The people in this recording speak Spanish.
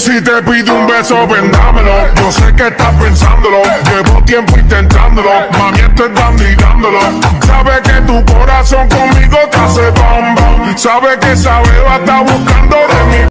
Si te pido un beso, vendámelo. Yo sé que estás pensándolo. Llevo tiempo intentándolo. Mami, estoy dando y dándolo. Sabe que tu corazón conmigo te hace bam bam. Sabe que esa beba está buscando